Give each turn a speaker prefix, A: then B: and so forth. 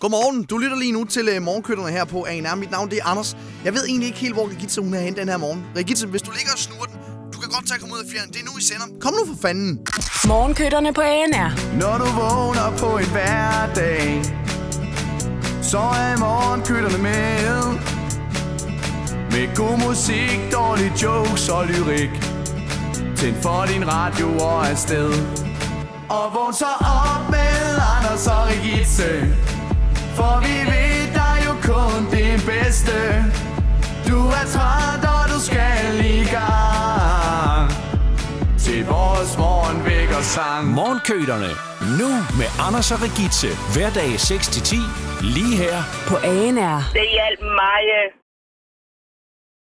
A: Godmorgen. Du lytter lige nu til morgenkøtterne her på ANR. Mit navn det er Anders. Jeg ved egentlig ikke helt, hvor Regitze hun er henne den her morgen. Regitze, hvis du ligger og snurrer den, du kan godt tage at komme ud af fjern. Det er nu, I sender. Kom nu for fanden.
B: Morgenkøtterne på ANR.
C: Når du vågner på en hverdag, så er morgenkøtterne med. Med god musik, dårlige jokes og lyrik. Tænd for din radio og afsted. Og vågn så op med Anders og Regitze, for vi ved dig jo kun det bedste. Du er træt, og du skal i gang til vores morgenvækkersang.
D: Morgenkøtterne. Nu med Anders og Regitze. Hverdag 6-10. Lige her
B: På ANR.
E: Det hjalp mig.